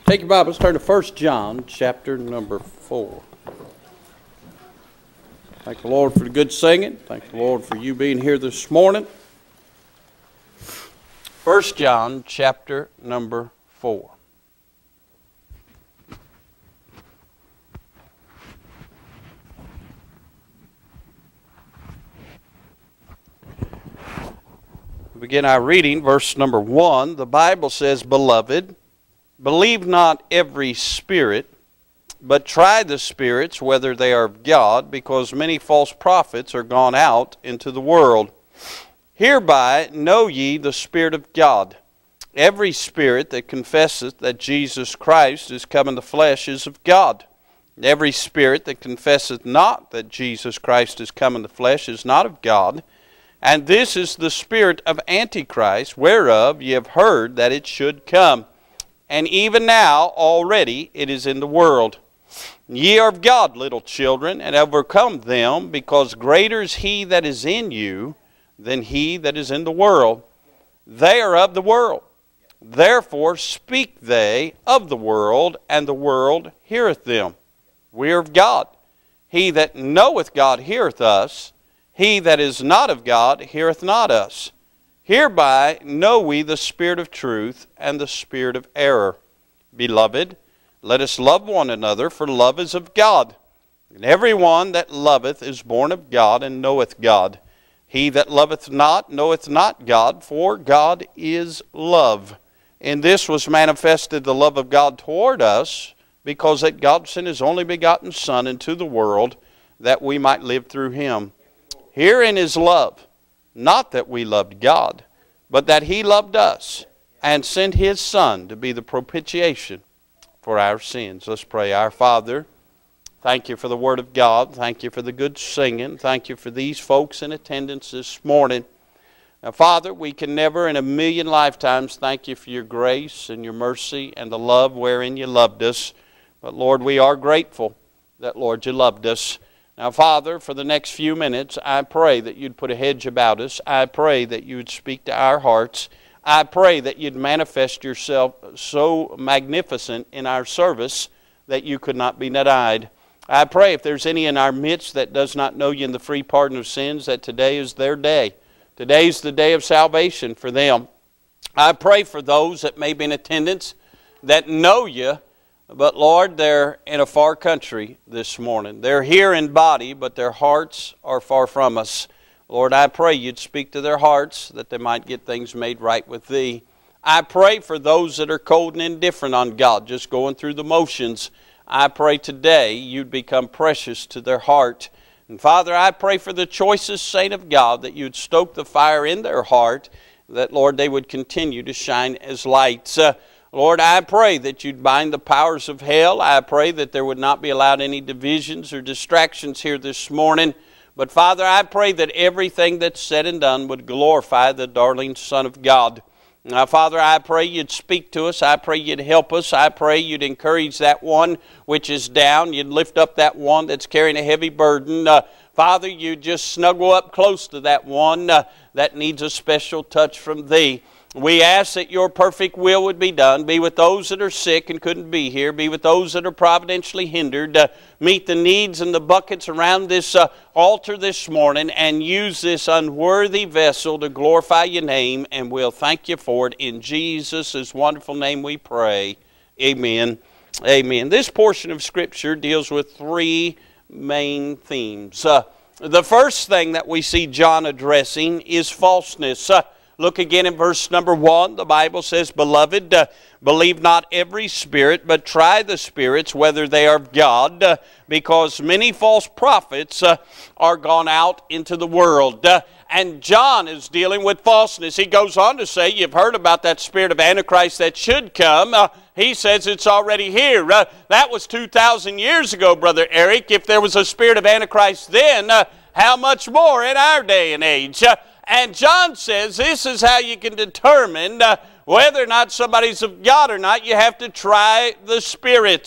Take your Bibles, turn to 1 John, chapter number 4. Thank the Lord for the good singing. Thank the Lord for you being here this morning. 1 John, chapter number 4. We begin our reading, verse number 1. The Bible says, "Beloved, believe not every spirit, but try the spirits whether they are of God, because many false prophets are gone out into the world. Hereby know ye the Spirit of God. Every spirit that confesseth that Jesus Christ is come in the flesh is of God. Every spirit that confesseth not that Jesus Christ is come in the flesh is not of God. And this is the spirit of Antichrist, whereof ye have heard that it should come. And even now already it is in the world. Ye are of God, little children, and overcome them, because greater is he that is in you than he that is in the world. They are of the world. Therefore speak they of the world, and the world heareth them. We are of God. He that knoweth God heareth us. He that is not of God heareth not us. Hereby know we the spirit of truth and the spirit of error. Beloved, let us love one another, for love is of God. And every one that loveth is born of God and knoweth God. He that loveth not knoweth not God, for God is love. In this was manifested the love of God toward us, because that God sent his only begotten Son into the world, that we might live through him. Herein is love, not that we loved God, but that he loved us, and sent his Son to be the propitiation for our sins. Let's pray. Our Father, thank you for the Word of God. Thank you for the good singing. Thank you for these folks in attendance this morning. Now, Father, we can never in a million lifetimes thank you for your grace and your mercy and the love wherein you loved us. But, Lord, we are grateful that, Lord, you loved us. Now, Father, for the next few minutes, I pray that you'd put a hedge about us. I pray that you would speak to our hearts. I pray that you'd manifest yourself so magnificent in our service that you could not be denied. I pray if there's any in our midst that does not know you in the free pardon of sins, that today is their day. Today's the day of salvation for them. I pray for those that may be in attendance that know you, but Lord, they're in a far country this morning. They're here in body, but their hearts are far from us. Lord, I pray you'd speak to their hearts that they might get things made right with thee. I pray for those that are cold and indifferent on God, just going through the motions. I pray today you'd become precious to their heart. And Father, I pray for the choicest saint of God that you'd stoke the fire in their heart, that, Lord, they would continue to shine as lights. Lord, I pray that you'd bind the powers of hell. I pray that there would not be allowed any divisions or distractions here this morning. But Father, I pray that everything that's said and done would glorify the darling Son of God. Now, Father, I pray you'd speak to us. I pray you'd help us. I pray you'd encourage that one which is down. You'd lift up that one that's carrying a heavy burden. Father, you'd just snuggle up close to that one that needs a special touch from thee. We ask that your perfect will would be done. Be with those that are sick and couldn't be here. Be with those that are providentially hindered. Meet the needs and the buckets around this altar this morning, and use this unworthy vessel to glorify your name, and we'll thank you for it. In Jesus' wonderful name we pray. Amen. Amen. This portion of Scripture deals with three main themes. The first thing that we see John addressing is falseness. Look again in verse number 1. The Bible says, "Beloved, believe not every spirit, but try the spirits whether they are of God, because many false prophets are gone out into the world." And John is dealing with falseness. He goes on to say, you've heard about that spirit of Antichrist that should come. He says it's already here. That was 2,000 years ago, Brother Eric. If there was a spirit of Antichrist then, how much more in our day and age? And John says this is how you can determine whether or not somebody's of God or not. You have to try the spirits.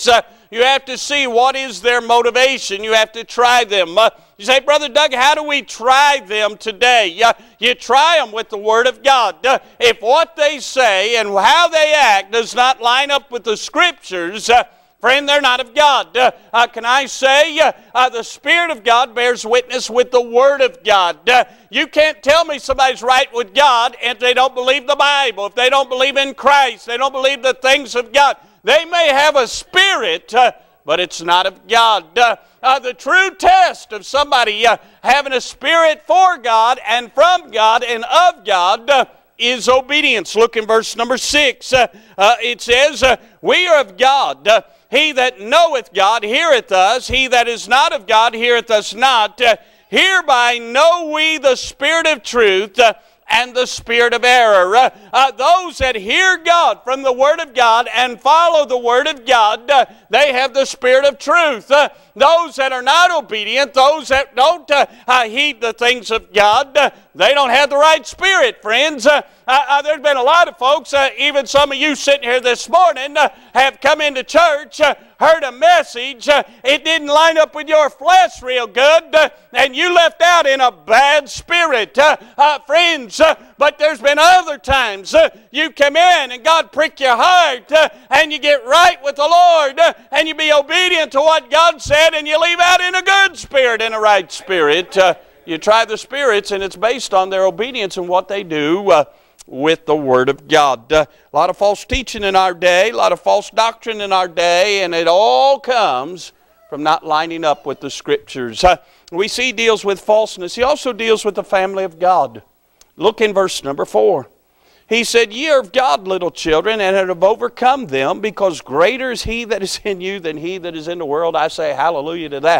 You have to see what is their motivation. You have to try them. You say, Brother Doug, how do we try them today? You try them with the Word of God. If what they say and how they act does not line up with the Scriptures, friend, they're not of God. Can I say, the Spirit of God bears witness with the Word of God. You can't tell me somebody's right with God if they don't believe the Bible, if they don't believe in Christ, they don't believe the things of God. They may have a spirit, but it's not of God. The true test of somebody having a spirit for God and from God and of God is obedience. Look in verse number 6. It says, we are of God. He that knoweth God heareth us. He that is not of God heareth us not. Hereby know we the spirit of truth and the spirit of error. Those that hear God from the Word of God and follow the Word of God, they have the spirit of truth. Those that are not obedient, those that don't heed the things of God, they don't have the right spirit, friends. There's been a lot of folks, even some of you sitting here this morning, have come into church, heard a message, it didn't line up with your flesh real good, and you left out in a bad spirit. Friends, but there's been other times you come in and God prick your heart, and you get right with the Lord, and you be obedient to what God said, and you leave out in a good spirit, in a right spirit. You try the spirits, and it's based on their obedience and what they do with the Word of God. A lot of false teaching in our day, a lot of false doctrine in our day, and it all comes from not lining up with the Scriptures. We see he deals with falseness. He also deals with the family of God. Look in verse number 4. He said, ye are of God, little children, and have overcome them, because greater is he that is in you than he that is in the world. I say hallelujah to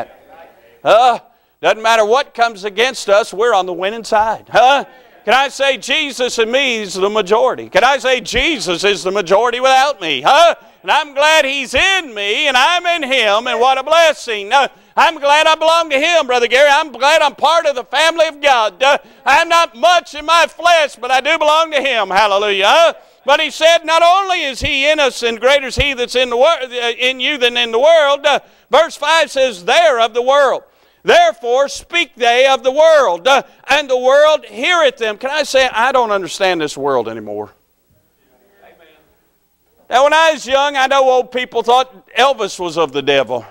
that. Doesn't matter what comes against us, we're on the winning side. Can I say Jesus and me is the majority? Can I say Jesus is the majority without me? And I'm glad He's in me and I'm in Him, and what a blessing. I'm glad I belong to Him, Brother Gary. I'm glad I'm part of the family of God. I'm not much in my flesh, but I do belong to Him. Hallelujah. But He said, not only is He in us, and greater is He that's in you than in the world. Verse 5 says, they're of the world. Therefore speak they of the world, and the world heareth them. Can I say, I don't understand this world anymore. Amen. Now, when I was young, I know old people thought Elvis was of the devil.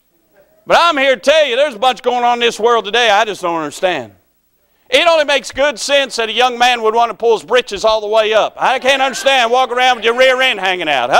But I'm here to tell you, there's a bunch going on in this world today I just don't understand. It only makes good sense that a young man would want to pull his britches all the way up. I can't understand walking around with your rear end hanging out.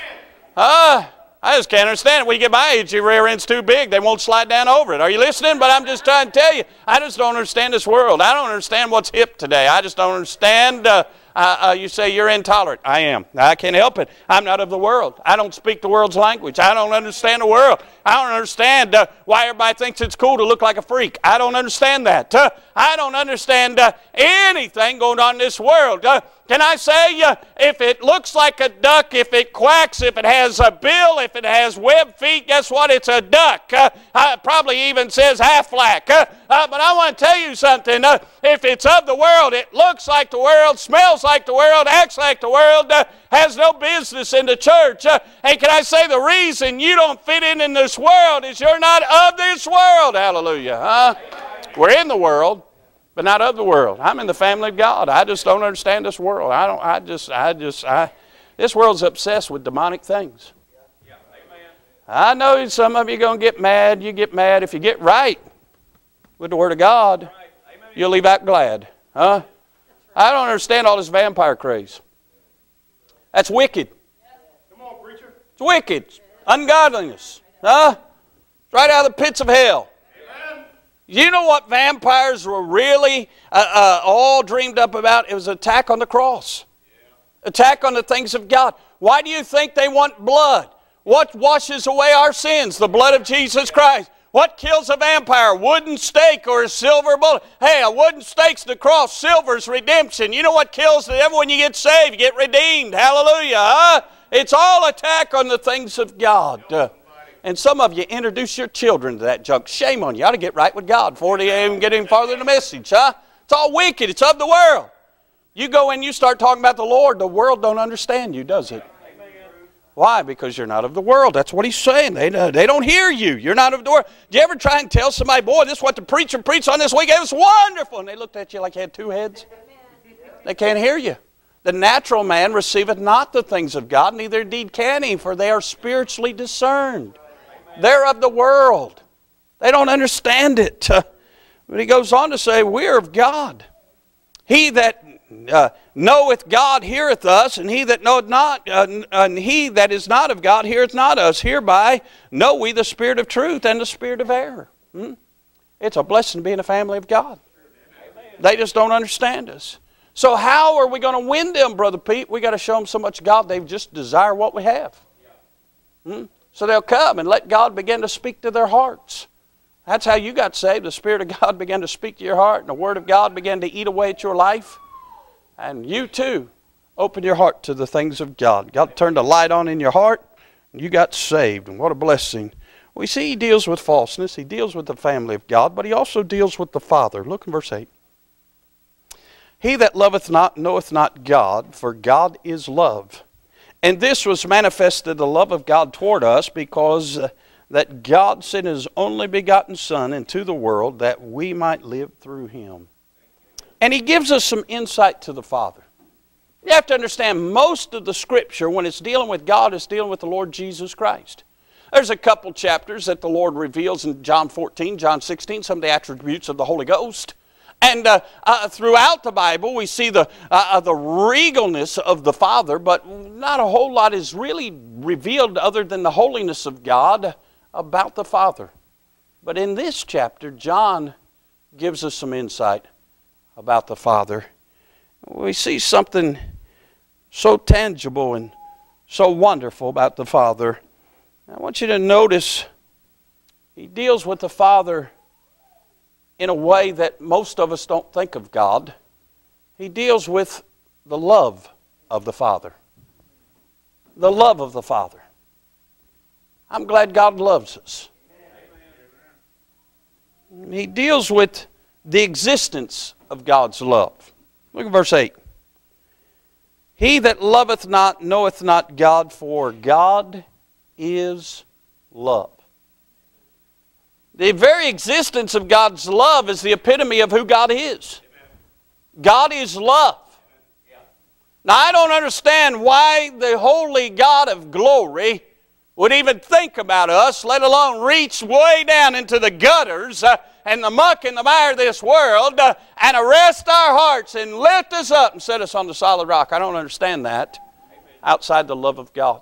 I just can't understand it. When you get my age, your rear end's too big. They won't slide down over it. Are you listening? But I'm just trying to tell you, I just don't understand this world. I don't understand what's hip today. I just don't understand. You say you're intolerant. I am. I can't help it. I'm not of the world. I don't speak the world's language. I don't understand the world. I don't understand why everybody thinks it's cool to look like a freak. I don't understand that. I don't understand anything going on in this world. Can I say, if it looks like a duck, if it quacks, if it has a bill, if it has web feet, guess what? It's a duck. It probably even says Aflac. But I want to tell you something. If it's of the world, it looks like the world, smells like the world, acts like the world, has no business in the church. And can I say the reason you don't fit in this world is you're not of this world. Hallelujah. We're in the world, but not of the world. I'm in the family of God. I just don't understand this world. This world's obsessed with demonic things. I know some of you are going to get mad. You get mad. If you get right with the Word of God, you'll leave out glad. I don't understand all this vampire craze. That's wicked. Come on, preacher. It's wicked. Ungodliness. It's right out of the pits of hell. You know what vampires were really all dreamed up about? It was attack on the cross. Attack on the things of God. Why do you think they want blood? What washes away our sins? The blood of Jesus Christ. What kills a vampire? Wooden stake or a silver bullet? Hey, a wooden stake's the cross. Silver's redemption. You know what kills the devil when you get saved? You get redeemed. Hallelujah. It's all attack on the things of God. And some of you introduce your children to that junk. Shame on you. You ought to get right with God before they even get any farther in the message. It's all wicked. It's of the world. You go and you start talking about the Lord, the world don't understand you, does it? Why? Because you're not of the world. That's what he's saying. They don't hear you. You're not of the world. Do you ever try and tell somebody, boy, this is what the preacher preached on this week. It was wonderful. And they looked at you like you had two heads. They can't hear you. The natural man receiveth not the things of God, neither indeed can he, for they are spiritually discerned. They're of the world. They don't understand it. But he goes on to say, we are of God. He that knoweth God heareth us, and he that knoweth not, and he that is not of God heareth not us. Hereby know we the spirit of truth and the spirit of error. It's a blessing to be in the family of God. They just don't understand us. So how are we going to win them, Brother Pete? We got to show them so much God they just desire what we have. So they'll come and let God begin to speak to their hearts. That's how you got saved. The Spirit of God began to speak to your heart, and the Word of God began to eat away at your life. And you too open your heart to the things of God. God turned a light on in your heart, and you got saved. And what a blessing. We see he deals with falseness. He deals with the family of God, but he also deals with the Father. Look in verse 8. He that loveth not knoweth not God, for God is love. And this was manifested the love of God toward us, because that God sent his only begotten Son into the world that we might live through him. And he gives us some insight to the Father. You have to understand, most of the Scripture, when it's dealing with God, it's dealing with the Lord Jesus Christ. There's a couple chapters that the Lord reveals in John 14, John 16, some of the attributes of the Holy Ghost. And throughout the Bible, we see the regalness of the Father, but not a whole lot is really revealed other than the holiness of God about the Father. But in this chapter, John gives us some insight about the Father. We see something so tangible and so wonderful about the Father. I want you to notice he deals with the Father in a way that most of us don't think of God. He deals with the love of the Father. The love of the Father. I'm glad God loves us. He deals with the existence of God's love. Look at verse 8. He that loveth not knoweth not God, for God is love. The very existence of God's love is the epitome of who God is. God is love. Now, I don't understand why the holy God of glory would even think about us, let alone reach way down into the gutters and the muck and the mire of this world and arrest our hearts and lift us up and set us on the solid rock. I don't understand that outside the love of God.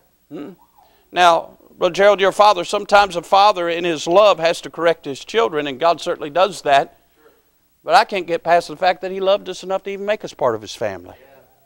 Now, Brother Gerald, your father, sometimes a father in his love has to correct his children, and God certainly does that. But I can't get past the fact that he loved us enough to even make us part of his family.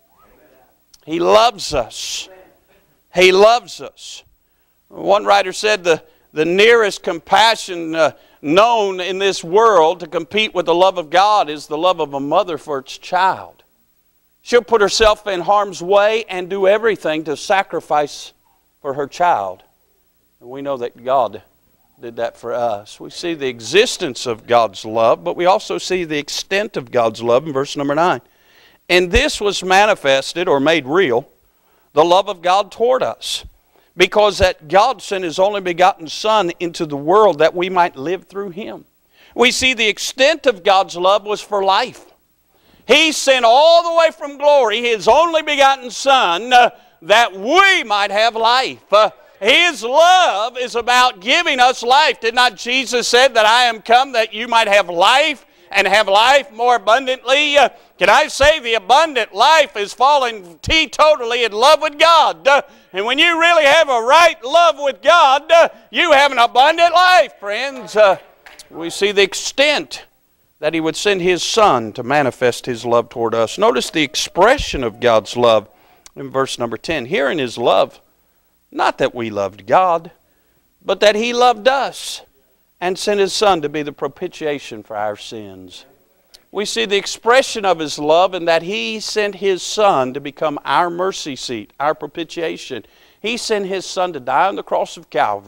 He loves us. He loves us. One writer said the nearest compassion known in this world to compete with the love of God is the love of a mother for its child. She'll put herself in harm's way and do everything to sacrifice for her child. And we know that God did that for us. We see the existence of God's love, but we also see the extent of God's love in verse number 9. And this was manifested or made real, the love of God toward us, because that God sent his only begotten Son into the world that we might live through him. We see the extent of God's love was for life. He sent all the way from glory his only begotten Son that we might have life. His love is about giving us life. Did not Jesus say that I am come that you might have life and have life more abundantly? Can I say the abundant life is falling teetotally in love with God? And when you really have a right love with God, you have an abundant life, friends. We see the extent that he would send his Son to manifest his love toward us. Notice the expression of God's love in verse number 10. Herein is love, not that we loved God, but that he loved us and sent his Son to be the propitiation for our sins. We see the expression of his love in that he sent his Son to become our mercy seat, our propitiation. He sent his Son to die on the cross of Calvary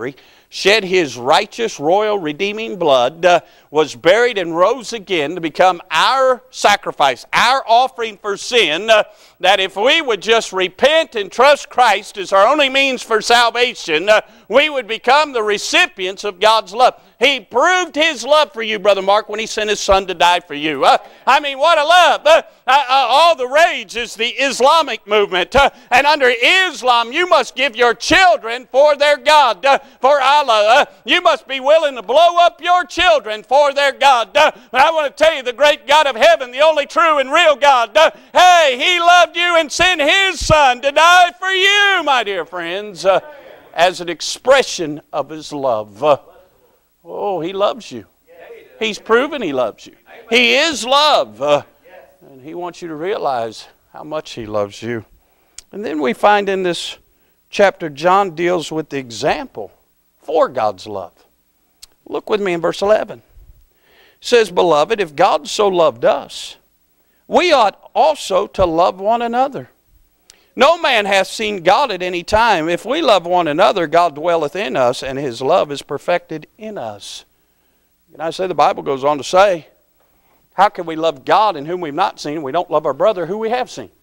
shed His righteous, royal, redeeming blood, was buried and rose again to become our sacrifice, our offering for sin, that if we would just repent and trust Christ as our only means for salvation, we would become the recipients of God's love. He proved His love for you, Brother Mark, when He sent His Son to die for you. I mean, what a love. All the rage is the Islamic movement. And under Islam, you must give your children for their God, for Allah. You must be willing to blow up your children for their God. But I want to tell you, the great God of heaven, the only true and real God, hey, He loved you and sent His Son to die for you, my dear friends, as an expression of His love. Oh, He loves you. He's proven He loves you. He is love. And He wants you to realize how much He loves you. And then we find in this chapter, John deals with the example for God's love. Look with me in verse 11. It says, Beloved, if God so loved us, we ought also to love one another. No man hath seen God at any time. If we love one another, God dwelleth in us, and His love is perfected in us. And I say, the Bible goes on to say, how can we love God in whom we've not seen? We don't love our brother who we have seen.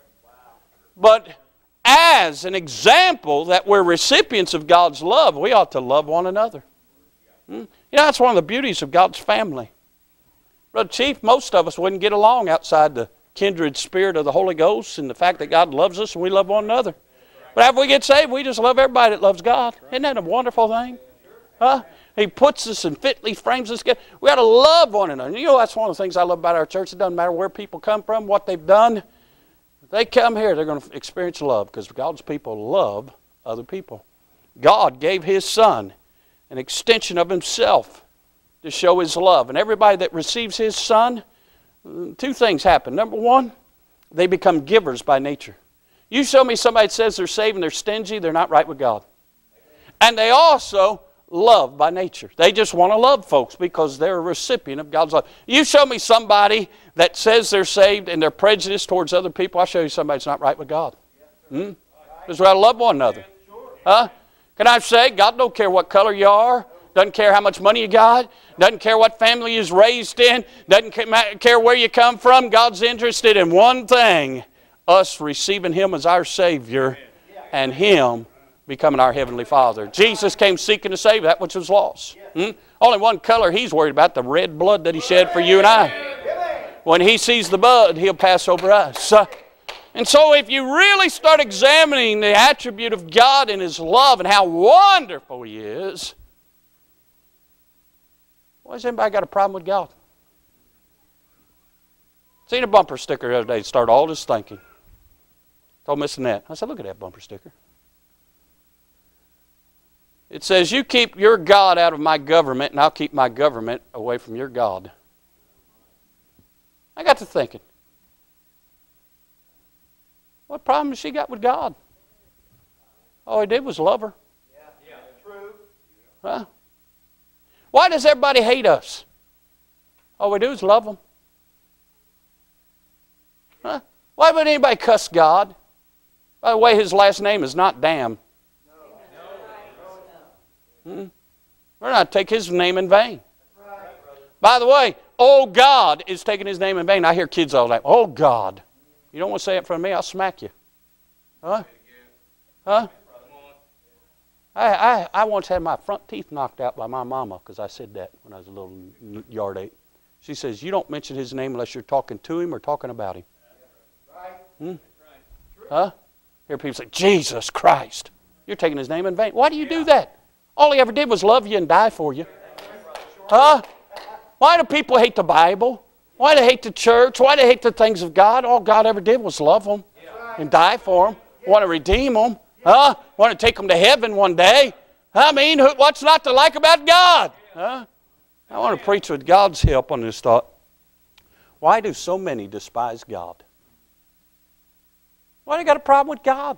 But as an example that we're recipients of God's love, we ought to love one another. You know, that's one of the beauties of God's family. Brother Chief, most of us wouldn't get along outside the kindred spirit of the Holy Ghost and the fact that God loves us and we love one another. But after we get saved, we just love everybody that loves God. Isn't that a wonderful thing? Huh? He puts us and fitly frames us together. We got to love one another. And you know, that's one of the things I love about our church. It doesn't matter where people come from, what they've done. If they come here, they're going to experience love because God's people love other people. God gave His Son an extension of Himself to show His love. And everybody that receives His Son, two things happen. Number one, they become givers by nature. You show me somebody that says they're saved and they're stingy, they're not right with God. And they also love by nature. They just want to love folks because they're a recipient of God's love. You show me somebody that says they're saved and they're prejudiced towards other people, I'll show you somebody that's not right with God. Because we got to love one another. Huh? Can I say, God don't care what color you are, doesn't care how much money you got, doesn't care what family you was raised in, doesn't care where you come from. God's interested in one thing, us receiving Him as our Savior and Him becoming our Heavenly Father. Jesus came seeking to save that which was lost. Only one color He's worried about, the red blood that He shed for you and I. When He sees the blood, He'll pass over us. And so if you really start examining the attribute of God and His love and how wonderful He is, why has anybody got a problem with God? Seen a bumper sticker the other day, started all this thinking. Told Miss Annette, I said, look at that bumper sticker. It says, you keep your God out of my government, and I'll keep my government away from your God. I got to thinking, what problem has she got with God? All He did was love her. Yeah, true. Huh? Why does everybody hate us? All we do is love them. Huh? Why would anybody cuss God? By the way, His last name is not damn. We're not to take His name in vain. By the way, oh God is taking His name in vain. I hear kids all the time, oh God. You don't want to say it in front of me, I'll smack you. Huh? Huh? I once had my front teeth knocked out by my mama because I said that when I was a little yard ape. She says, you don't mention His name unless you're talking to Him or talking about Him. Huh? Hear people say, Jesus Christ. You're taking His name in vain. Why do you do that? All He ever did was love you and die for you. Huh? Why do people hate the Bible? Why do they hate the church? Why do they hate the things of God? All God ever did was love them and die for them. Want to redeem them. Huh? Want to take them to heaven one day. I mean, what's not to like about God? Huh? I want to preach with God's help on this thought. Why do so many despise God? Why do they got a problem with God?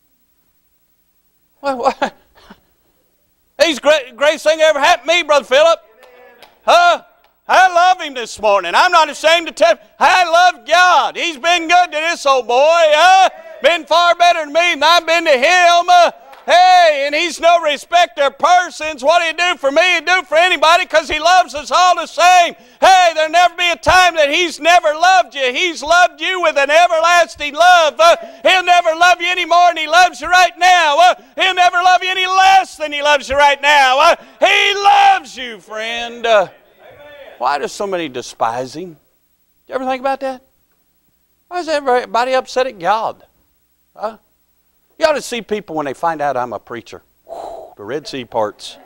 Why? He's the greatest thing that ever happened to me, Brother Philip. Huh? I love Him this morning. I'm not ashamed to tell you, I love God. He's been good to this old boy. Been far better than me than I've been to Him. Hey, and He's no respecter of persons. What He'd do for me, He'd do for anybody because He loves us all the same. Hey, there'll never be a time that He's never loved you. He's loved you with an everlasting love. He'll never love you any more than He loves you right now. He'll never love you any less than He loves you right now. He loves you, friend. Why do so many despise Him? You ever think about that? Why is everybody upset at God? Huh? You ought to see people when they find out I'm a preacher. Whew, the Red Sea parts.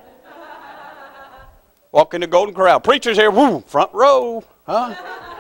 Walk in the Golden Corral. Preacher's here. Woo, front row. Huh?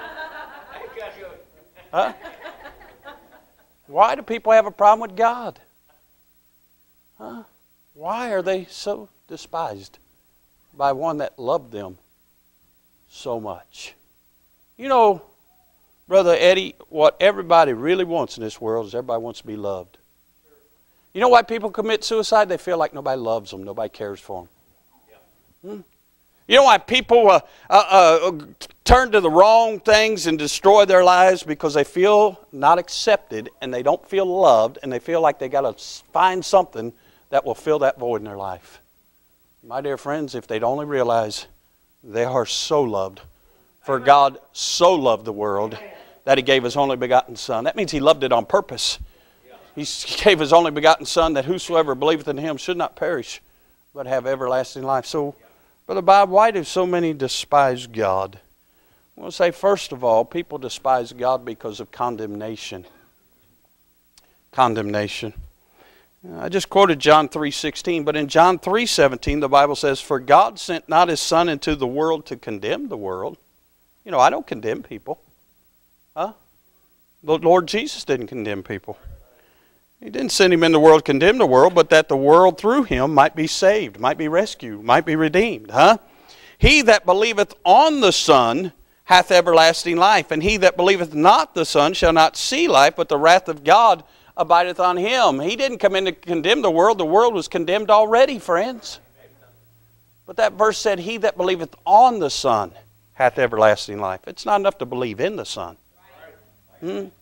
Huh? Why do people have a problem with God? Huh? Why are they so despised by one that loved them so much? You know, Brother Eddie, what everybody really wants in this world is everybody wants to be loved. You know why people commit suicide? They feel like nobody loves them, nobody cares for them. You know why people turn to the wrong things and destroy their lives? Because they feel not accepted and they don't feel loved and they feel like they got to find something that will fill that void in their life. My dear friends, if they'd only realize they are so loved, for God so loved the world that He gave His only begotten Son. That means He loved it on purpose. He gave His only begotten Son that whosoever believeth in Him should not perish but have everlasting life. So, Brother Bob, why do so many despise God? I want to say, first of all, people despise God because of condemnation. Condemnation. I just quoted John 3:16, but in John 3:17 the Bible says, "For God sent not His Son into the world to condemn the world." You know, I don't condemn people. Huh? The Lord Jesus didn't condemn people. He didn't send Him in the world to condemn the world, but that the world through Him might be saved, might be rescued, might be redeemed. Huh? He that believeth on the Son hath everlasting life, and he that believeth not the Son shall not see life, but the wrath of God abideth on him. He didn't come in to condemn the world. The world was condemned already, friends. But that verse said, he that believeth on the Son hath everlasting life. It's not enough to believe in the Son. The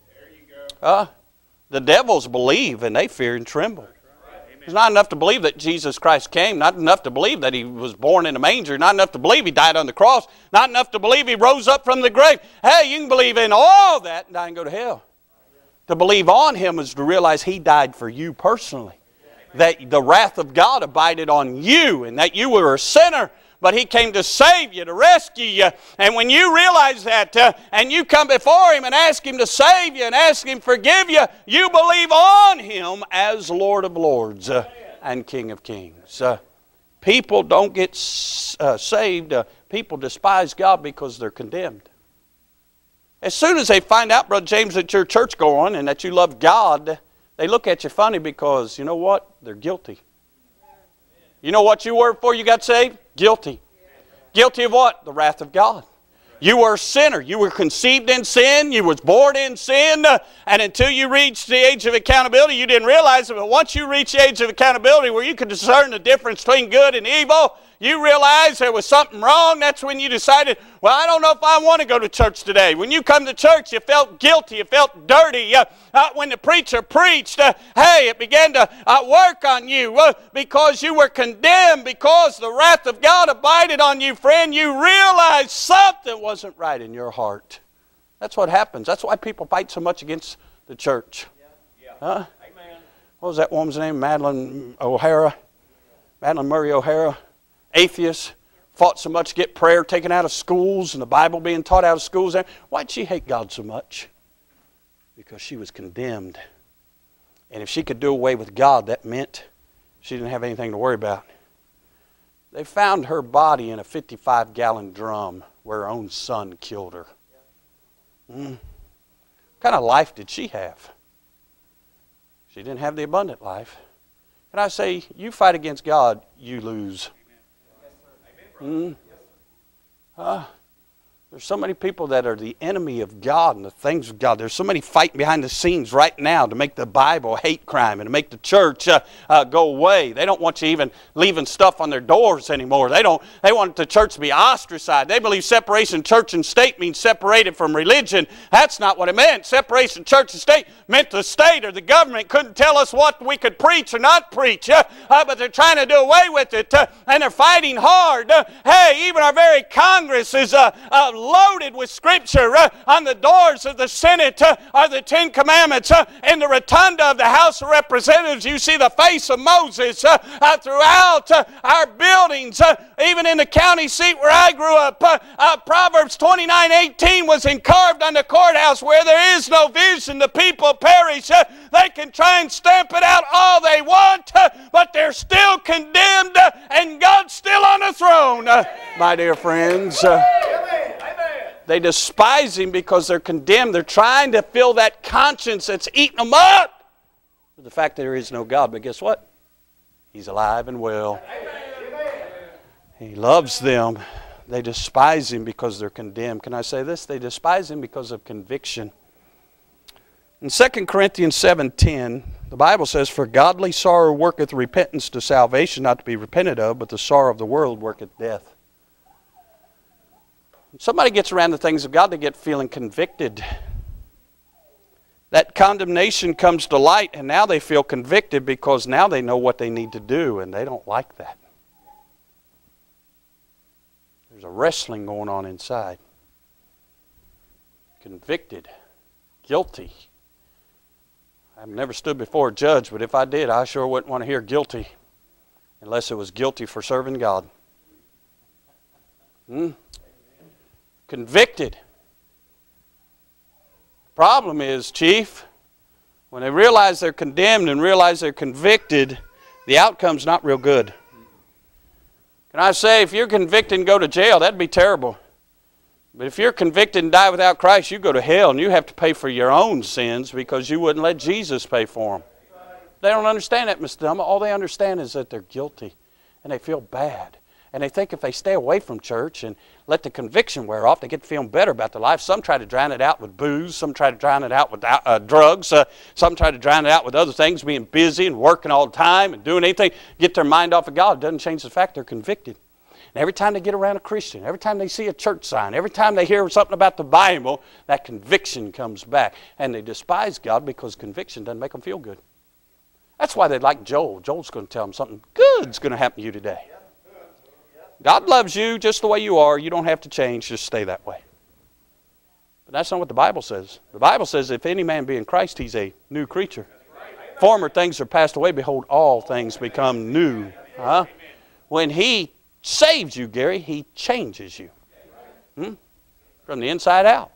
devils believe and they fear and tremble. It's not enough to believe that Jesus Christ came. Not enough to believe that He was born in a manger. Not enough to believe He died on the cross. Not enough to believe He rose up from the grave. Hey, you can believe in all that and die and go to hell. To believe on Him is to realize He died for you personally. That the wrath of God abided on you and that you were a sinner. But He came to save you, to rescue you. And when you realize that and you come before Him and ask Him to save you and ask Him to forgive you, you believe on Him as Lord of Lords and King of Kings. People don't get saved. People despise God because they're condemned. As soon as they find out, Brother James, that you're church going and that you love God, they look at you funny because, you know what? They're guilty. You know what you were before you got saved? Guilty. Guilty of what? The wrath of God. You were a sinner. You were conceived in sin. You was born in sin. And until you reached the age of accountability, you didn't realize it. But once you reach the age of accountability where you could discern the difference between good and evil, you realized there was something wrong. That's when you decided, well, I don't know if I want to go to church today. When you come to church, you felt guilty. You felt dirty. When the preacher preached, hey, it began to work on you because you were condemned, because the wrath of God abided on you, friend. You realized something wasn't right in your heart. That's what happens. That's why people fight so much against the church. Huh? Amen. What was that woman's name? Madeline Murray O'Hara. Atheist, fought so much to get prayer taken out of schools and the Bible being taught out of schools. Why'd she hate God so much? Because she was condemned. And if she could do away with God, that meant she didn't have anything to worry about. They found her body in a 55-gallon drum where her own son killed her. What kind of life did she have? She didn't have the abundant life. Can I say, you fight against God, you lose. There's so many people that are the enemy of God and the things of God. There's so many fighting behind the scenes right now to make the Bible hate crime and to make the church go away. They don't want you even leaving stuff on their doors anymore. They want the church to be ostracized. They believe separation church and state means separated from religion. That's not what it meant. Separation church and state meant the state or the government couldn't tell us what we could preach or not preach. But they're trying to do away with it. And they're fighting hard. Hey, even our very Congress is loaded with Scripture. On the doors of the Senate are the Ten Commandments. In the rotunda of the House of Representatives, you see the face of Moses. Throughout our buildings, even in the county seat where I grew up, Proverbs 29:18 was carved on the courthouse. Where there is no vision, the people perish. They can try and stamp it out all they want, but they're still condemned, and God's still on the throne. My dear friends, they despise Him because they're condemned. They're trying to fill that conscience that's eating them up with the fact that there is no God. But guess what? He's alive and well. He loves them. They despise Him because they're condemned. Can I say this? They despise Him because of conviction. In 2 Corinthians 7:10, the Bible says, "For godly sorrow worketh repentance to salvation, not to be repented of, but the sorrow of the world worketh death." When somebody gets around the things of God, they get feeling convicted. That condemnation comes to light, and now they feel convicted because now they know what they need to do, and they don't like that. There's a wrestling going on inside. Convicted. Guilty. I've never stood before a judge, but if I did, I sure wouldn't want to hear guilty unless it was guilty for serving God. Convicted. Problem is, Chief, when they realize they're condemned and realize they're convicted, the outcome's not real good. Can I say, if you're convicted and go to jail, that'd be terrible. But if you're convicted and die without Christ, you go to hell and you have to pay for your own sins because you wouldn't let Jesus pay for them. They don't understand that, Mr. Dumma. All they understand is that they're guilty and they feel bad. And they think if they stay away from church and let the conviction wear off, they get feeling better about their life. Some try to drown it out with booze. Some try to drown it out with drugs. Some try to drown it out with other things, being busy and working all the time and doing anything, get their mind off of God. It doesn't change the fact they're convicted. And every time they get around a Christian, every time they see a church sign, every time they hear something about the Bible, that conviction comes back. And they despise God because conviction doesn't make them feel good. That's why they like Joel. Joel's going to tell them something good's going to happen to you today. God loves you just the way you are. You don't have to change. Just stay that way. But that's not what the Bible says. The Bible says if any man be in Christ, he's a new creature. Former things are passed away. Behold, all things become new. When He saves you, Gary, He changes you. From the inside out.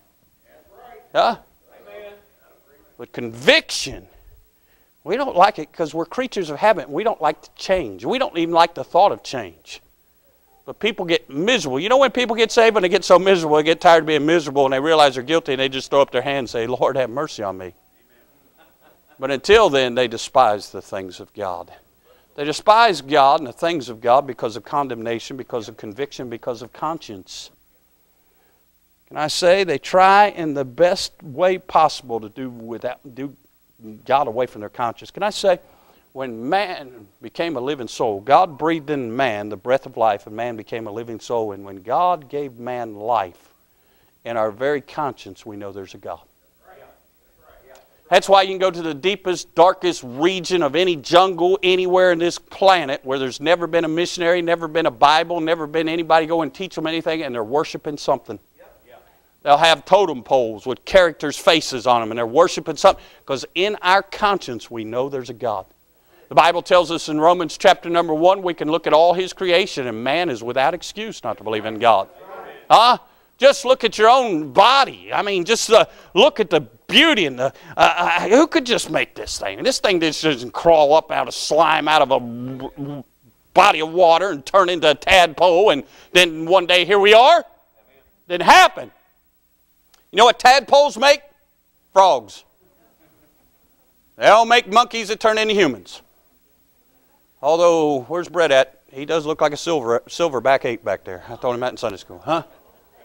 But conviction, we don't like it because we're creatures of habit. We don't like to change. We don't even like the thought of change. But people get miserable. You know when people get saved and they get so miserable, they get tired of being miserable and they realize they're guilty and they just throw up their hands and say, Lord, have mercy on me. But until then, they despise the things of God. They despise God and the things of God because of condemnation, because of conviction, because of conscience. Can I say they try in the best way possible to do God away from their conscience. Can I say, when man became a living soul, God breathed in man the breath of life, and man became a living soul. And when God gave man life, in our very conscience, we know there's a God. That's why you can go to the deepest, darkest region of any jungle anywhere in this planet where there's never been a missionary, never been a Bible, never been anybody go and teach them anything, and they're worshiping something. They'll have totem poles with characters' faces on them, and they're worshiping something. Because in our conscience, we know there's a God. The Bible tells us in Romans chapter number 1, we can look at all His creation, and man is without excuse not to believe in God. Just look at your own body. I mean, just look at the beauty and who could just make this thing? And this thing just doesn't crawl up out of slime, out of a body of water and turn into a tadpole, and then one day here we are. Didn't happen. You know what tadpoles make? Frogs. They all make monkeys that turn into humans. Although, where's Brett at? He does look like a silverback ape back there. I told him that in Sunday school.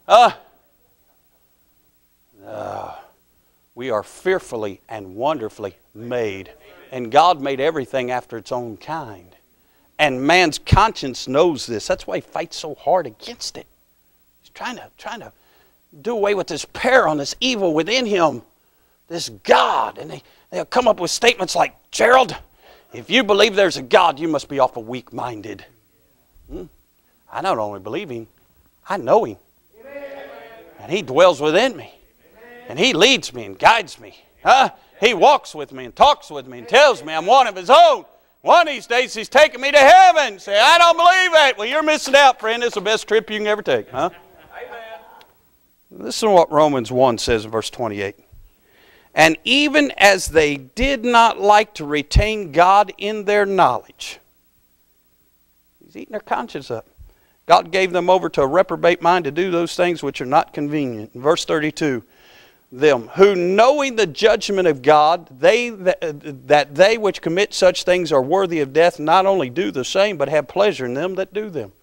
We are fearfully and wonderfully made. And God made everything after its own kind. And man's conscience knows this. That's why he fights so hard against it. He's trying to do away with this peril and this evil within him. This God. And they'll come up with statements like, Gerald, if you believe there's a God, you must be awful weak-minded. I not only believe him, I know him. And he dwells within me. And he leads me and guides me. He walks with me and talks with me and tells me I'm one of his own. One of these days he's taking me to heaven. Say, I don't believe it. Well, you're missing out, friend. It's the best trip you can ever take. Huh? Listen to what Romans 1 says in verse 28. And even as they did not like to retain God in their knowledge. He's eating their conscience up. God gave them over to a reprobate mind to do those things which are not convenient. In verse 32. Them who knowing the judgment of God, that they which commit such things are worthy of death, not only do the same, but have pleasure in them that do them.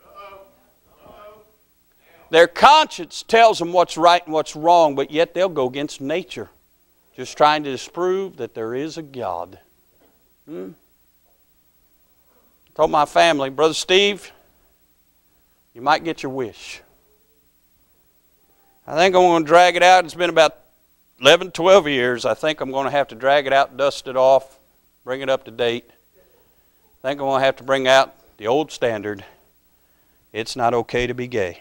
Their conscience tells them what's right and what's wrong, but yet they'll go against nature, just trying to disprove that there is a God. I told my family, Brother Steve, you might get your wish. I think I'm going to drag it out. It's been about 11, 12 years. I think I'm going to have to drag it out, dust it off, bring it up to date. I think I'm going to have to bring out the old standard. It's not okay to be gay.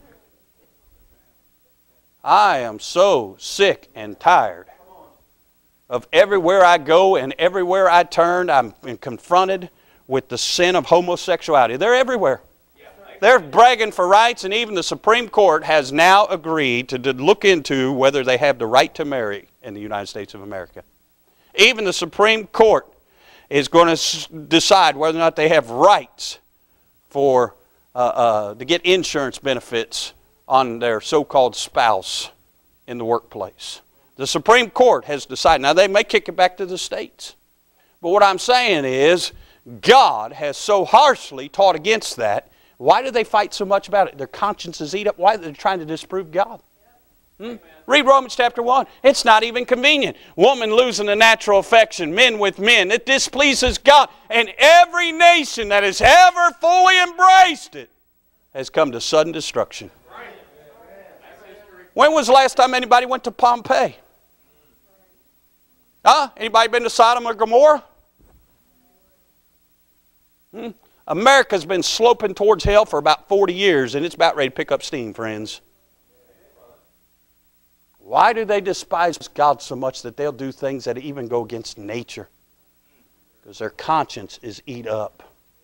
I am so sick and tired of everywhere I go and everywhere I turn, I'm confronted with the sin of homosexuality. They're everywhere. They're bragging for rights, and even the Supreme Court has now agreed to look into whether they have the right to marry in the United States of America. Even the Supreme Court is going to decide whether or not they have rights for to get insurance benefits on their so-called spouse in the workplace. The Supreme Court has decided. Now, they may kick it back to the states. But what I'm saying is, God has so harshly taught against that. Why do they fight so much about it? Their consciences eat up. Why? They're trying to disprove God. Read Romans chapter 1. It's not even convenient. Woman losing the natural affection, men with men. It displeases God. And every nation that has ever fully embraced it has come to sudden destruction. When was the last time anybody went to Pompeii? Anybody been to Sodom or Gomorrah? America's been sloping towards hell for about 40 years, and it's about ready to pick up steam, friends. Why do they despise God so much that they'll do things that even go against nature? Because their conscience is eat up.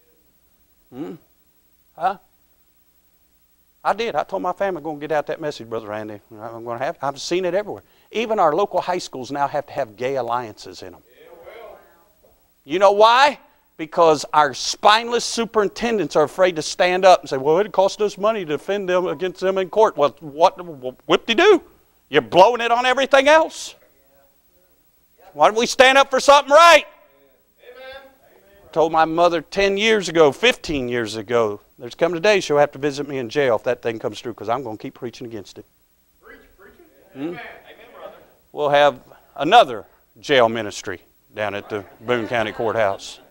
I did. I told my family I'm going to get out that message, Brother Randy. I'm going to have. I've seen it everywhere. Even our local high schools now have to have gay alliances in them. You know why? Because our spineless superintendents are afraid to stand up and say, well, it cost us money to defend them against them in court. Well, what whoop-de-doo? You're blowing it on everything else. Why don't we stand up for something right? I told my mother 10 years ago, 15 years ago, there's coming a day she'll have to visit me in jail if that thing comes through, because I'm going to keep preaching against it. Amen, brother. We'll have another jail ministry down at the Boone County Courthouse.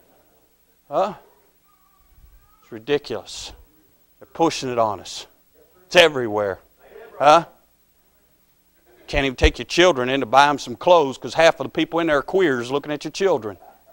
It's ridiculous. They're pushing it on us. It's everywhere. Can't even take your children in to buy them some clothes because half of the people in there are queers looking at your children.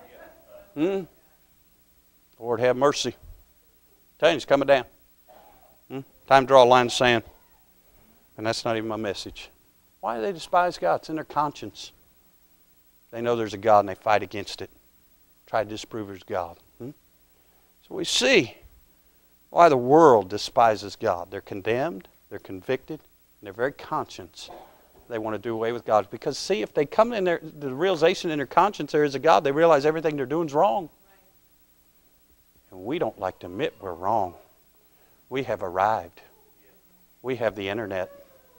Lord have mercy. Tell you, it's coming down. Time to draw a line in the sand. And that's not even my message. Why do they despise God? It's in their conscience. They know there's a God and they fight against it. Try to disprove there's God. So we see why the world despises God. They're condemned, they're convicted, and their very conscience, they want to do away with God. Because see, if they come in there, the realization in their conscience there is a God, they realize everything they're doing is wrong. And we don't like to admit we're wrong. We have arrived. We have the internet.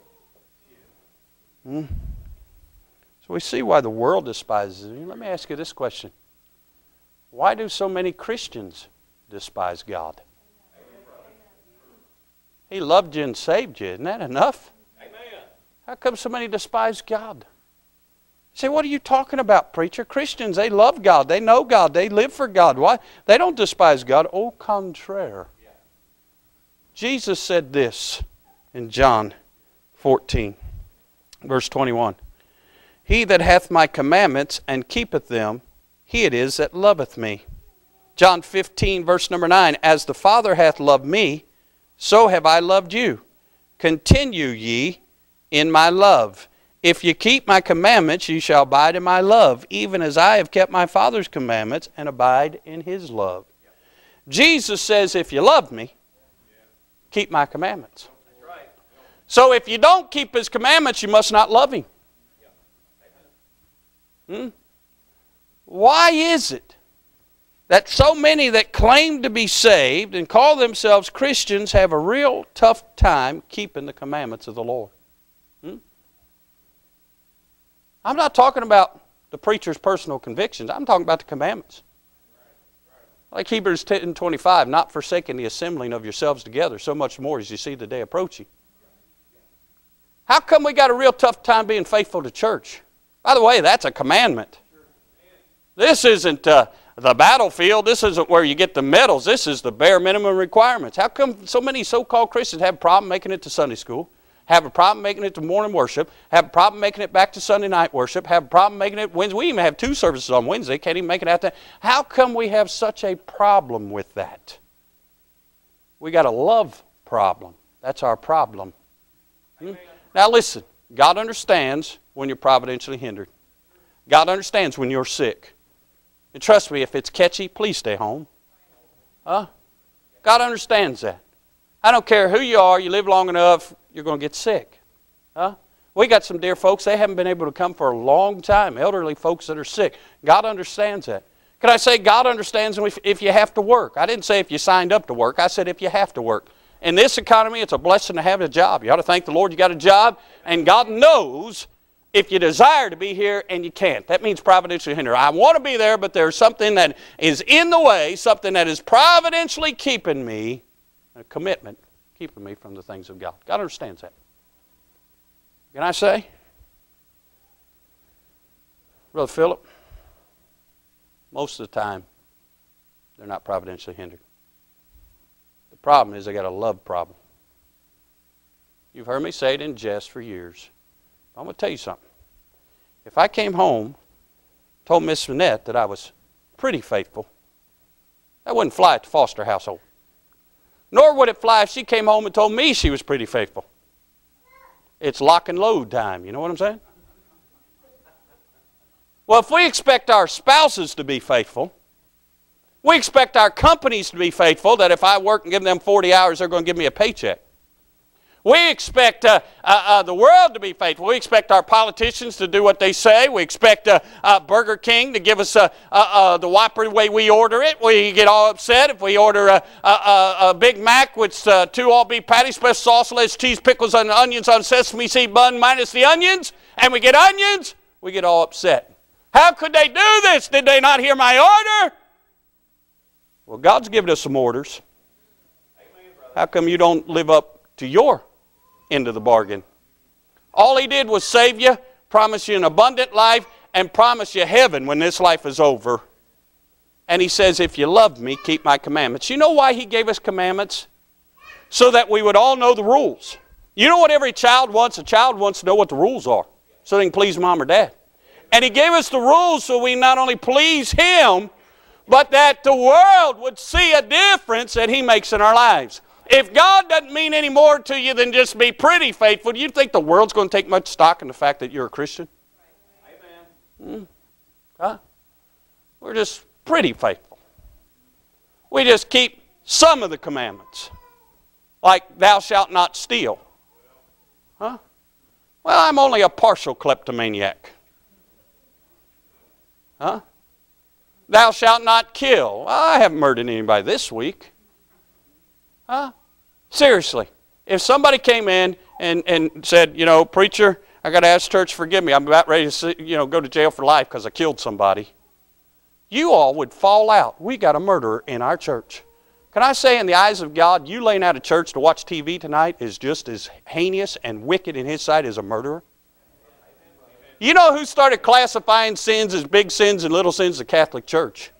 So we see why the world despises it. Let me ask you this question. Why do so many Christians despise God? He loved you and saved you. Isn't that enough? Amen. How come so many despise God? You say, what are you talking about, preacher? Christians, they love God. They know God. They live for God. Why? They don't despise God. Au contraire. Yeah. Jesus said this in John 14, verse 21. He that hath my commandments and keepeth them, he it is that loveth me. John 15, verse number 9. As the Father hath loved me, so have I loved you. Continue ye in my love. If you keep my commandments, you shall abide in my love, even as I have kept my Father's commandments and abide in his love. Jesus says, if you love me, keep my commandments. That's right. So if you don't keep his commandments, you must not love him. Why is it that so many that claim to be saved and call themselves Christians have a real tough time keeping the commandments of the Lord? I'm not talking about the preacher's personal convictions. I'm talking about the commandments. Like Hebrews 10:25, not forsaking the assembling of yourselves together, so much more as you see the day approaching. How come we got a real tough time being faithful to church? By the way, that's a commandment. This isn't the battlefield. This isn't where you get the medals. This is the bare minimum requirements. How come so many so-called Christians have a problem making it to Sunday school, have a problem making it to morning worship, have a problem making it back to Sunday night worship, have a problem making it Wednesday? We even have 2 services on Wednesday. Can't even make it out there. How come we have such a problem with that? We got a love problem. That's our problem. Now listen, God understands when you're providentially hindered. God understands when you're sick. And trust me, if it's catchy, please stay home. God understands that. I don't care who you are, you live long enough, you're going to get sick. We got some dear folks, they haven't been able to come for a long time, elderly folks that are sick. God understands that. Can I say God understands if you have to work? I didn't say if you signed up to work. I said if you have to work. In this economy, it's a blessing to have a job. You ought to thank the Lord you got a job, and God knows if you desire to be here and you can't. That means providentially hindered. I want to be there, but there's something that is in the way, something that is providentially keeping me, a commitment, keeping me from the things of God. God understands that. Can I say? Brother Philip, most of the time, they're not providentially hindered. The problem is they got a love problem. You've heard me say it in jest for years. I'm going to tell you something. If I came home, told Miss Annette that I was pretty faithful, that wouldn't fly at the Foster household. Nor would it fly if she came home and told me she was pretty faithful. It's lock and load time, you know what I'm saying? Well, if we expect our spouses to be faithful, we expect our companies to be faithful, that if I work and give them 40 hours, they're going to give me a paycheck. We expect the world to be faithful. We expect our politicians to do what they say. We expect Burger King to give us the Whopper the way we order it. We get all upset if we order a Big Mac with 2 all-beef patties, special sauce, lettuce, cheese, pickles, and onions on sesame seed bun minus the onions, and we get onions. We get all upset. How could they do this? Did they not hear my order? Well, God's given us some orders. Amen, How come you don't live up to your end of the bargain? All he did was save you, promise you an abundant life, and promise you heaven when this life is over. And he says, if you love me, keep my commandments. You know why he gave us commandments? So that we would all know the rules. You know what every child wants? A child wants to know what the rules are so they can please mom or dad. And he gave us the rules so we not only please him, but that the world would see a difference that he makes in our lives. If God doesn't mean any more to you than just be pretty faithful, do you think the world's going to take much stock in the fact that you're a Christian? Amen. We're just pretty faithful. We just keep some of the commandments. Like, thou shalt not steal. Well, I'm only a partial kleptomaniac. Thou shalt not kill. Well, I haven't murdered anybody this week. Seriously, if somebody came in and said, you know, preacher, I got to ask church forgive me. I'm about ready to, go to jail for life because I killed somebody. You all would fall out. We got a murderer in our church. Can I say in the eyes of God, you laying out of church to watch TV tonight is just as heinous and wicked in His sight as a murderer? You know who started classifying sins as big sins and little sins? The Catholic Church.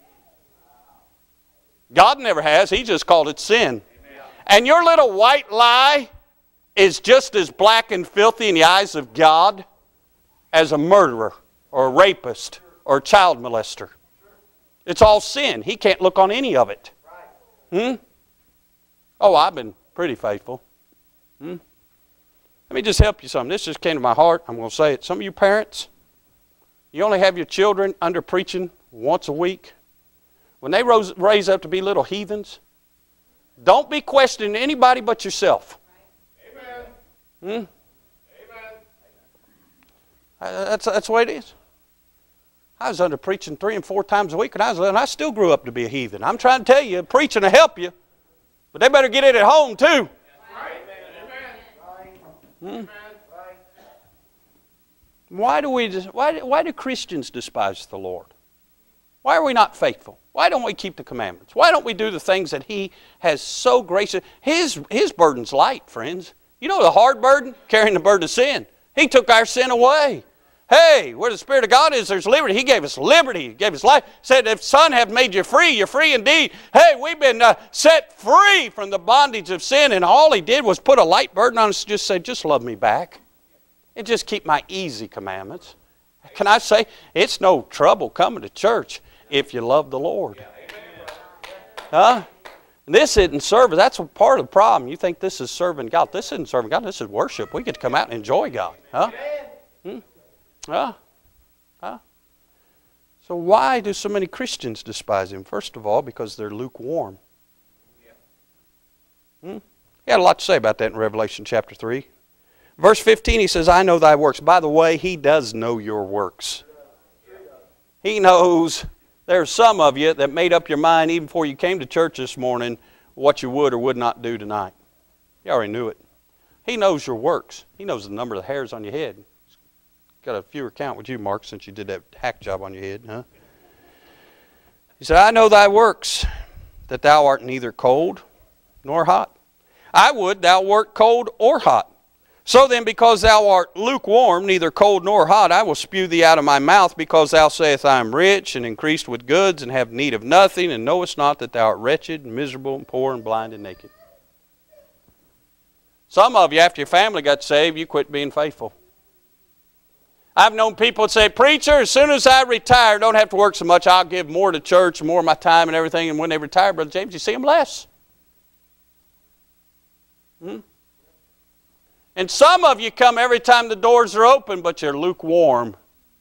God never has. He just called it sin. And your little white lie is just as black and filthy in the eyes of God as a murderer or a rapist or a child molester. It's all sin. He can't look on any of it. Oh, I've been pretty faithful. Let me just help you something. This just came to my heart. I'm going to say it. Some of you parents, you only have your children under preaching once a week. When they raise up to be little heathens, don't be questioning anybody but yourself. Amen. That's the way it is. I was under preaching 3 and 4 times a week when I was little, and I still grew up to be a heathen. I'm trying to tell you, preaching will help you, but they better get it at home too. Why do Christians despise the Lord? Why are we not faithful? Why don't we keep the commandments? Why don't we do the things that He has so gracious? His burden's light, friends. You know the hard burden? Carrying the burden of sin. He took our sin away. Hey, where the Spirit of God is, there's liberty. He gave us liberty. He gave us life. He said, if Son have made you free, you're free indeed. Hey, we've been set free from the bondage of sin, and all He did was put a light burden on us, just say, just love me back. And just keep my easy commandments. Can I say, it's no trouble coming to church if you love the Lord. Huh? This isn't service. That's part of the problem. You think this is serving God. This isn't serving God. This is worship. We get to come out and enjoy God. Huh? So why do so many Christians despise Him? First of all, because they're lukewarm. He had a lot to say about that in Revelation chapter 3. Verse 15, He says, I know thy works. By the way, He does know your works. He knows. There's some of you that made up your mind even before you came to church this morning what you would or would not do tonight. You already knew it. He knows your works. He knows the number of the hairs on your head. Got a fewer count with you, Mark, since you did that hack job on your head, huh? He said, I know thy works, that thou art neither cold nor hot. I would thou wert cold or hot. So then, because thou art lukewarm, neither cold nor hot, I will spew thee out of my mouth, because thou sayest, I am rich, and increased with goods, and have need of nothing, and knowest not that thou art wretched, and miserable, and poor, and blind, and naked. Some of you, after your family got saved, you quit being faithful. I've known people that say, preacher, as soon as I retire, don't have to work so much, I'll give more to church, more of my time and everything, and when they retire, Brother James, you see them less. And some of you come every time the doors are open, but you're lukewarm.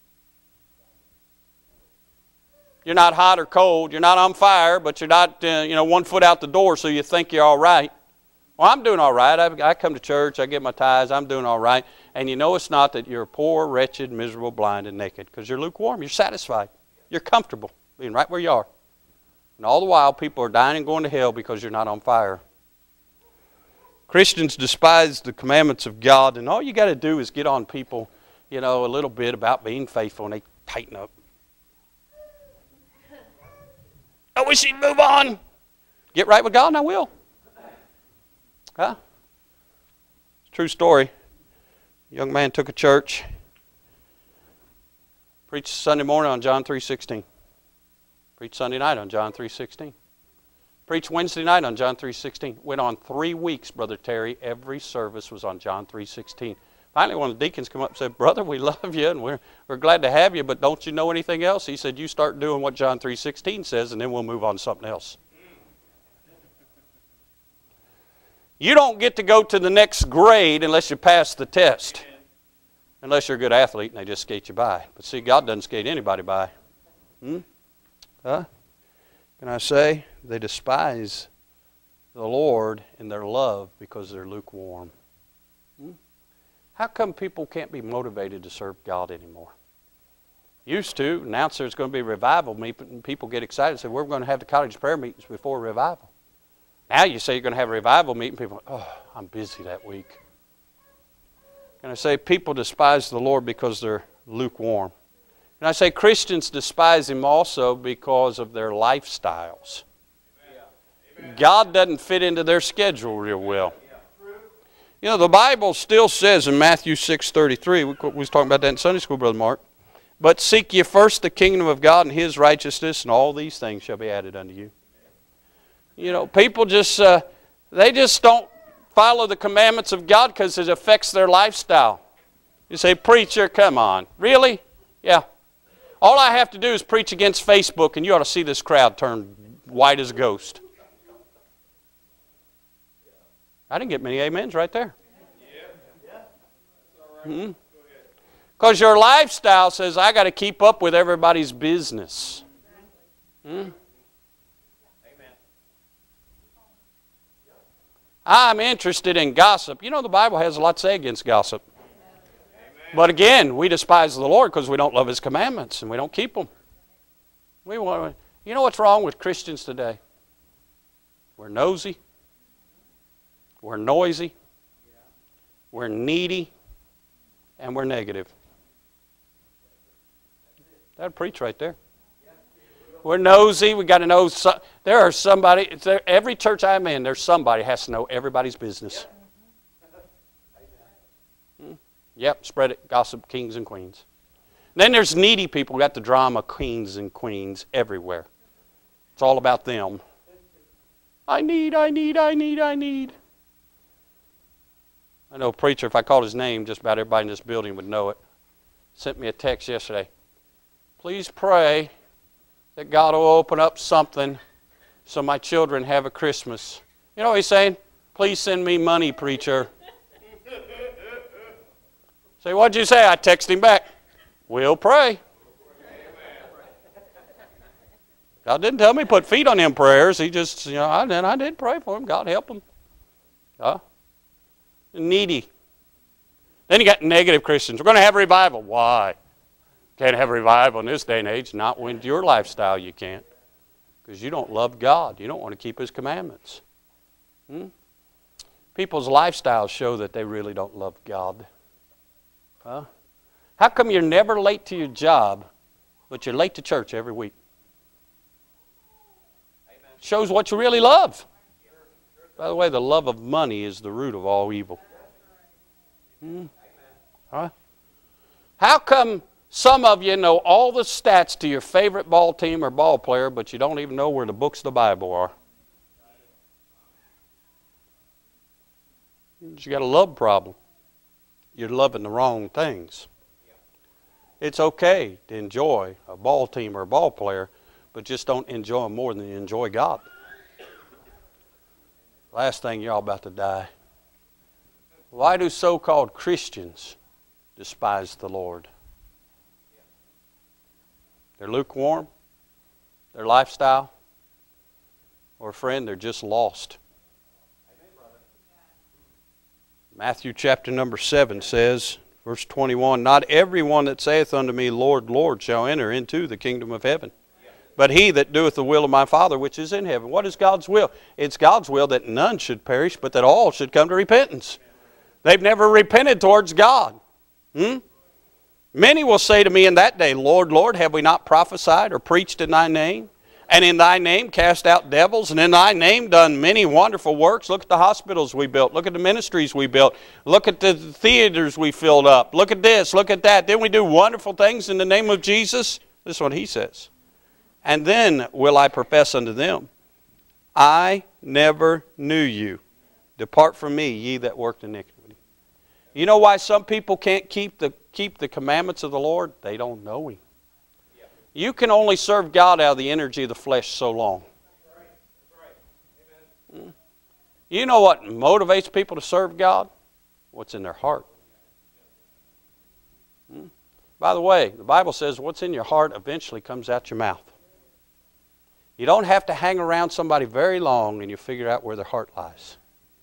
You're not hot or cold. You're not on fire, but you're not 1 foot out the door, so you think you're all right. Well, I'm doing all right. I come to church. I get my tithes. I'm doing all right. And you know it's not that you're poor, wretched, miserable, blind, and naked, because you're lukewarm. You're satisfied. You're comfortable being right where you are. And all the while, people are dying and going to hell because you're not on fire. Christians despise the commandments of God, and all you got to do is get on people, a little bit about being faithful, and they tighten up. I wish he'd move on. Get right with God, and I will. Huh? True story. A young man took a church, preached Sunday morning on John 3:16, preached Sunday night on John 3:16. Preached Wednesday night on John 3:16. Went on 3 weeks, Brother Terry. Every service was on John 3:16. Finally, one of the deacons came up and said, brother, we love you and we're glad to have you, but don't you know anything else? He said, you start doing what John 3:16 says, and then we'll move on to something else. You don't get to go to the next grade unless you pass the test. Unless you're a good athlete and they just skate you by. But see, God doesn't skate anybody by. Huh? Can I say? They despise the Lord in their love because they're lukewarm. How come people can't be motivated to serve God anymore? Used to announce there's going to be a revival meeting, and people get excited and say, we're going to have the college prayer meetings before revival. Now you say you're going to have a revival meeting, people go, oh, I'm busy that week. Can I say people despise the Lord because they're lukewarm? And I say Christians despise Him also because of their lifestyles. God doesn't fit into their schedule real well. You know, the Bible still says in Matthew 6:33, we was talking about that in Sunday school, Brother Mark, but seek ye first the kingdom of God and His righteousness, and all these things shall be added unto you. You know, people just, they just don't follow the commandments of God because it affects their lifestyle. You say, preacher, come on. Really? Yeah. All I have to do is preach against Facebook, and you ought to see this crowd turn white as a ghost. I didn't get many amens right there. Because your lifestyle says, I got to keep up with everybody's business. I'm interested in gossip. You know, the Bible has a lot to say against gossip. But again, we despise the Lord because we don't love His commandments and we don't keep them. You know what's wrong with Christians today? We're nosy. We're noisy. We're needy. And we're negative. That'd preach right there. We're nosy. We got to know. There are somebody. Every church I'm in, there's somebody has to know everybody's business. Yep, spread it. Gossip, kings and queens. And then there's needy people. We got the drama kings and queens everywhere. It's all about them. I need. I know a preacher, if I called his name, just about everybody in this building would know it. Sent me a text yesterday. Please pray that God will open up something so my children have a Christmas. You know what he's saying? Please send me money, preacher. Say, what'd you say? I texted him back. We'll pray. God didn't tell me to put feet on them prayers. He just, you know, I did pray for him. God help him. Needy. Then you got negative Christians. We're going to have revival. Why? Can't have revival in this day and age. Not with your lifestyle you can't. Because you don't love God. You don't want to keep His commandments. People's lifestyles show that they really don't love God. How come you're never late to your job, but you're late to church every week? Shows what you really love. By the way, the love of money is the root of all evil. How come some of you know all the stats to your favorite ball team or ball player, but you don't even know where the books of the Bible are? You got a love problem. You're loving the wrong things. It's okay to enjoy a ball team or a ball player, but just don't enjoy them more than you enjoy God. Last thing, you're all about to die. Why do so-called Christians despise the Lord? They're lukewarm, their lifestyle, or friend, they're just lost. Matthew chapter number 7 says, verse 21, not everyone that saith unto me, Lord, Lord, shall enter into the kingdom of heaven, but he that doeth the will of my Father which is in heaven. What is God's will? It's God's will that none should perish, but that all should come to repentance. They've never repented towards God. Many will say to me in that day, Lord, Lord, have we not prophesied or preached in thy name? And in thy name cast out devils, and in thy name done many wonderful works. Look at the hospitals we built. Look at the ministries we built. Look at the theaters we filled up. Look at this, look at that. Didn't we do wonderful things in the name of Jesus? This is what he says. And then will I profess unto them, I never knew you. Depart from me, ye that worked iniquity. You know why some people can't keep the commandments of the Lord? They don't know Him. You can only serve God out of the energy of the flesh so long. You know what motivates people to serve God? What's in their heart. By the way, the Bible says what's in your heart eventually comes out your mouth. You don't have to hang around somebody very long and you figure out where their heart lies.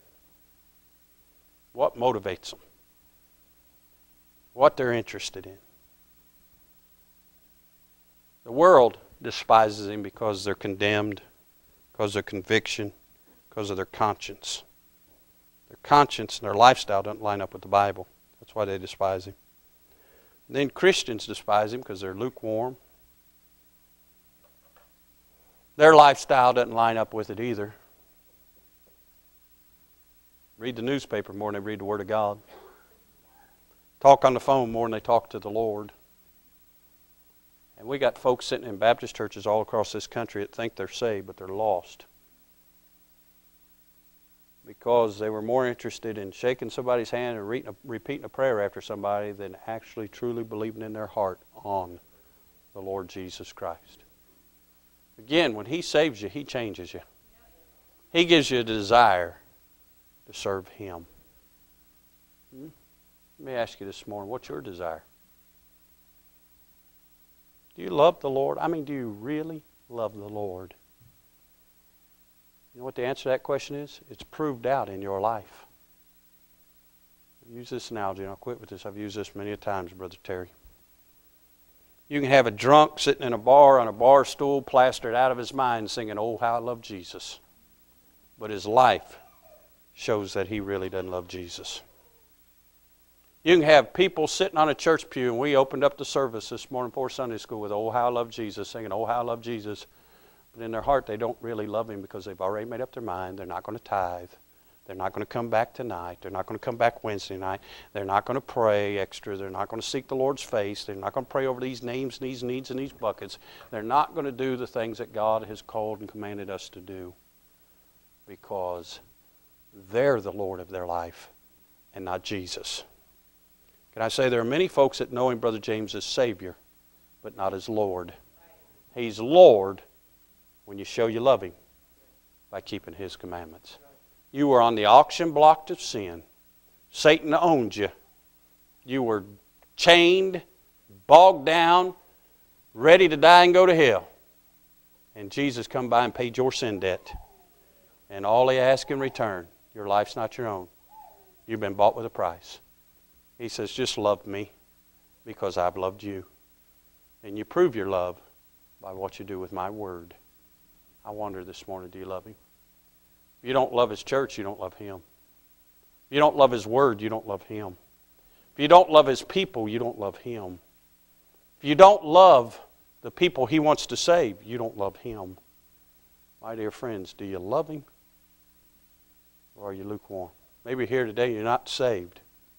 What motivates them? What they're interested in. The world despises Him because they're condemned, because of their conviction, because of their conscience. Their conscience and their lifestyle don't line up with the Bible. That's why they despise Him. And then Christians despise Him because they're lukewarm. Their lifestyle doesn't line up with it either. Read the newspaper more than they read the Word of God. Talk on the phone more than they talk to the Lord. And we got folks sitting in Baptist churches all across this country that think they're saved, but they're lost. Because they were more interested in shaking somebody's hand and repeating a prayer after somebody than actually truly believing in their heart on the Lord Jesus Christ. Again, when He saves you, He changes you. He gives you a desire to serve Him. Let me ask you this morning, what's your desire? Do you love the Lord? I mean, do you really love the Lord? You know what the answer to that question is? It's proved out in your life. I'll use this analogy, and I'll quit with this. I've used this many times, Brother Terry. You can have a drunk sitting in a bar on a bar stool, plastered out of his mind, singing, "Oh, how I love Jesus." But his life shows that he really doesn't love Jesus. You can have people sitting on a church pew, and we opened up the service this morning before Sunday school with, "Oh, how I love Jesus," singing, "Oh, how I love Jesus." But in their heart, they don't really love Him because they've already made up their mind. They're not going to tithe. They're not going to come back tonight. They're not going to come back Wednesday night. They're not going to pray extra. They're not going to seek the Lord's face. They're not going to pray over these names, these needs, and these buckets. They're not going to do the things that God has called and commanded us to do because they're the Lord of their life and not Jesus. Can I say there are many folks that know Him, Brother James, as Savior, but not as Lord. He's Lord when you show you love Him by keeping His commandments. You were on the auction block of sin. Satan owned you. You were chained, bogged down, ready to die and go to hell. And Jesus come by and paid your sin debt. And all He asked in return, your life's not your own. You've been bought with a price. He says, just love me because I've loved you. And you prove your love by what you do with my word. I wonder this morning, do you love Him? If you don't love His church, you don't love Him. If you don't love His word, you don't love Him. If you don't love His people, you don't love Him. If you don't love the people He wants to save, you don't love Him. My dear friends, do you love Him? Or are you lukewarm? Maybe here today you're not saved.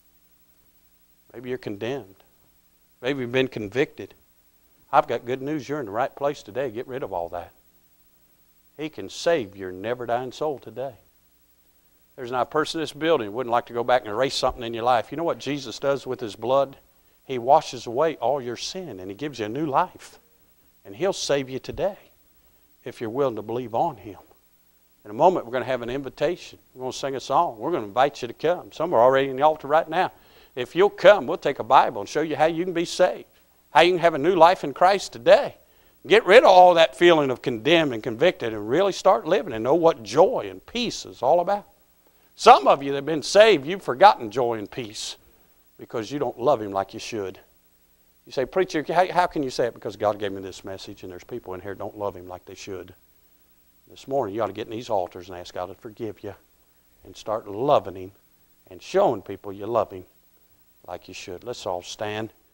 Maybe you're condemned. Maybe you've been convicted. I've got good news. You're in the right place today. Get rid of all that. He can save your never-dying soul today. There's not a person in this building who wouldn't like to go back and erase something in your life. You know what Jesus does with His blood? He washes away all your sin, and He gives you a new life. And He'll save you today if you're willing to believe on Him. In a moment, we're going to have an invitation. We're going to sing a song. We're going to invite you to come. Some are already in the altar right now. If you'll come, we'll take a Bible and show you how you can be saved, how you can have a new life in Christ today. Get rid of all that feeling of condemned and convicted and really start living and know what joy and peace is all about. Some of you that have been saved, you've forgotten joy and peace because you don't love Him like you should. You say, preacher, how can you say it? Because God gave me this message and there's people in here that don't love Him like they should. This morning you ought to get in these altars and ask God to forgive you and start loving Him and showing people you love Him like you should. Let's all stand.